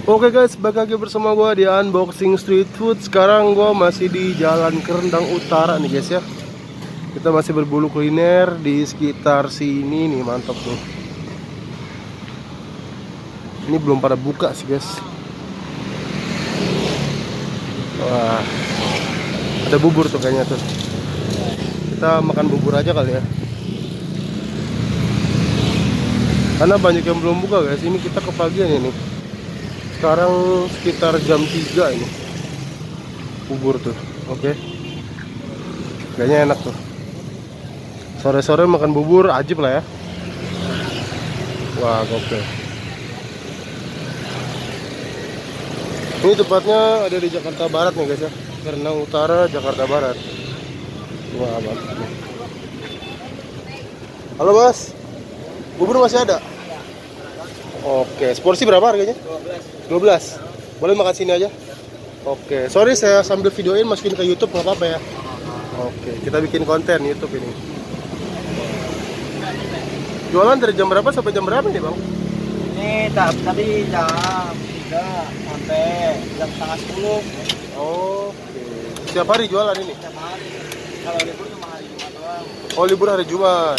Oke guys, balik lagi bersama gue di Unboxing Street Food. Sekarang gue masih di Jalan Kerendang Utara nih guys ya. Kita masih berburu kuliner di sekitar sini nih, mantap tuh. Ini belum pada buka sih guys. Wah, ada bubur tuh kayaknya tuh. Kita makan bubur aja kali ya. Karena banyak yang belum buka guys. Ini kita kepagian ini. Sekarang sekitar jam 3 ini. Bubur tuh. Oke. Kayaknya enak tuh. Sore-sore makan bubur ajib lah ya. Wah, gokil. Ini tepatnya ada di Jakarta Barat nih guys ya. Kerendang Utara, Jakarta Barat. Wah, mantap. Halo Mas. Bubur masih ada? Oke, seporsi berapa harganya? 12. Boleh makan sini aja? Oke, sorry saya sambil videoin masukin ke YouTube nggak apa-apa ya? Oke, kita bikin konten YouTube ini. Jualan dari jam berapa sampai jam berapa nih Bang? Ini tadi jam 3 sampai jam setengah 10. Oke, setiap hari jualan ini? Setiap hari. Kalau libur cuma hari Jumat doang. Oh, libur hari Jumat.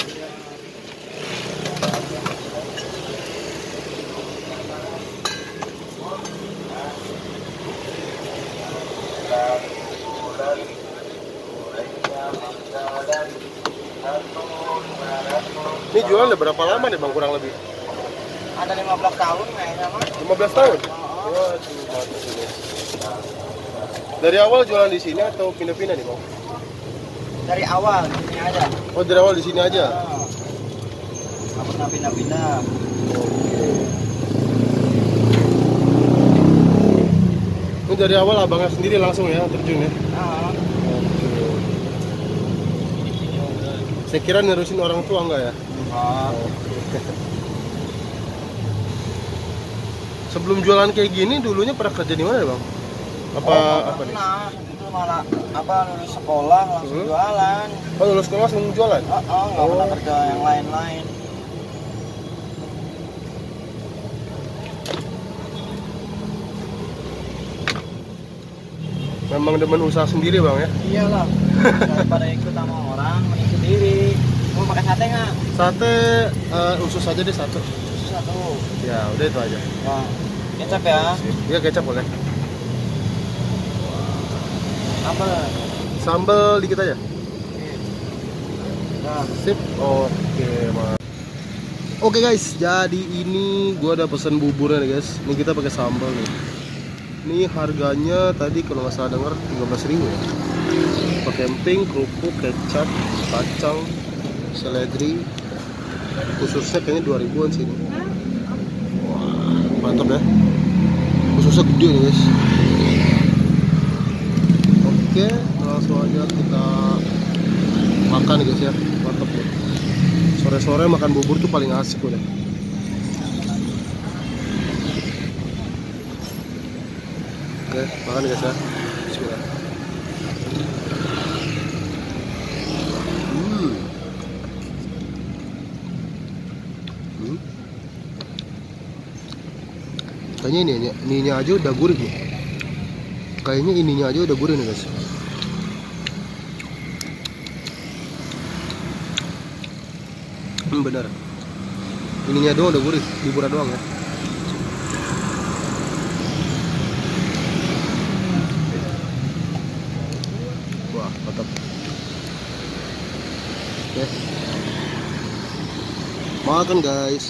Ini jualan udah berapa lama nih Bang, kurang lebih? Ada 15 tahun kayaknya Mas. 15 tahun? Waduh, mantap ini. Dari awal jualan di sini atau pindah-pindah nih Bang? Dari awal di sini aja. Oh, dari awal di sini aja? Nggak pernah pindah-pindah. Ini dari awal abangnya sendiri langsung ya terjun ya? Saya kira nerusin orang tua enggak ya? Sebelum jualan kayak gini dulunya pernah kerja di mana ya Bang? Apa nih? Nah, itu malah lulus sekolah langsung jualan. Oh, lulus sekolah langsung jualan? Nggak pernah kerja yang lain-lain. Memang demen usaha sendiri Bang ya? Iyalah, daripada ikut sama orang, mending sendiri. Mau pakai sate nggak? Sate usus aja deh satu. Usus satu. Ya udah itu aja. Nah, kecap ya? Iya kecap boleh. Apa? Sambal dikit aja. Nah. Sip. Oke mas. Oke guys, jadi ini gua ada pesan buburnya nih guys. Ini kita pakai sambal nih. Ini harganya tadi kalau nggak salah denger 13.000 ya. Pakai emping, kerupuk, kecap, kacang, seledri. Khususnya kayaknya 2.000-an sini. Wah, mantap ya. Khususnya gede nih guys. Oke, langsung aja kita makan nih guys ya. Mantap ya. Sore-sore makan bubur tuh paling asik udah. Oke, makan guys ya. Bismillah. Kayaknya ininya aja udah gurih nih. Kayaknya ininya aja udah gurih nih guys. Bener. Ininya doang udah gurih, buburnya doang ya. Wah, mantap. Oke. Makan guys.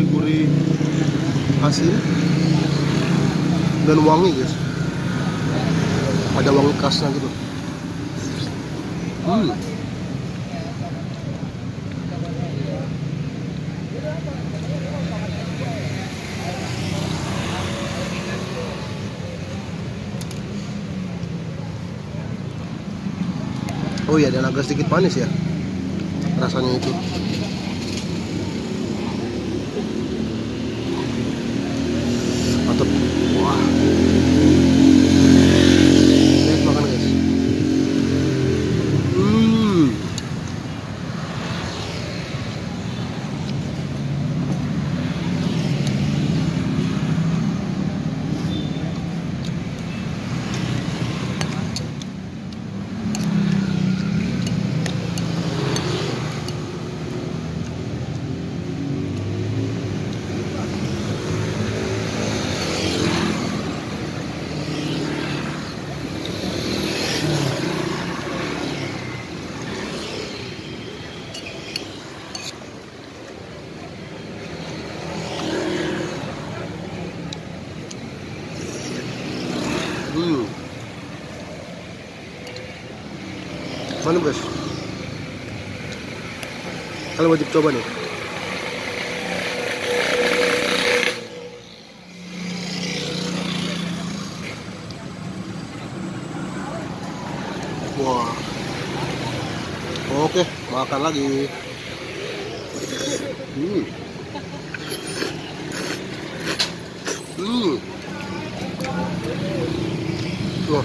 gurih-gurih asin dan wangi guys. Ada wangi khasnya gitu. Oh iya, dan agak sedikit manis ya rasanya itu. Mantap. Wah. Lihat makan guys. Mantap guys. Kalian wajib coba nih. Wah. Oke, makan lagi. Wah.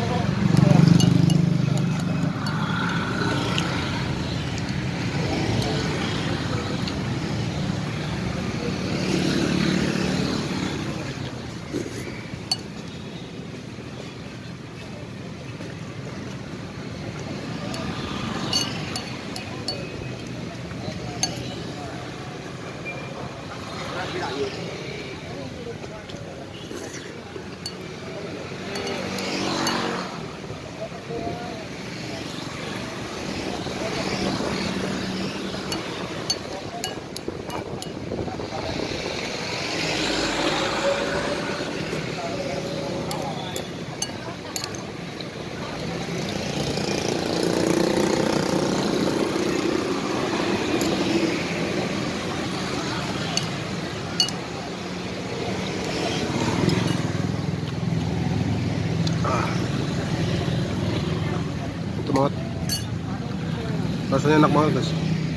Mantap banget. Rasanya enak banget guys.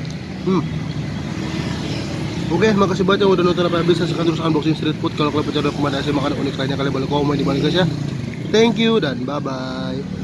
Oke, makasih banyak udah nonton sampai habis. Saksikan terus unboxing street food. Kalau kalian punya rekomendasi makanan unik lainnya, kalian boleh komen di bawah guys ya. Thank you dan bye bye.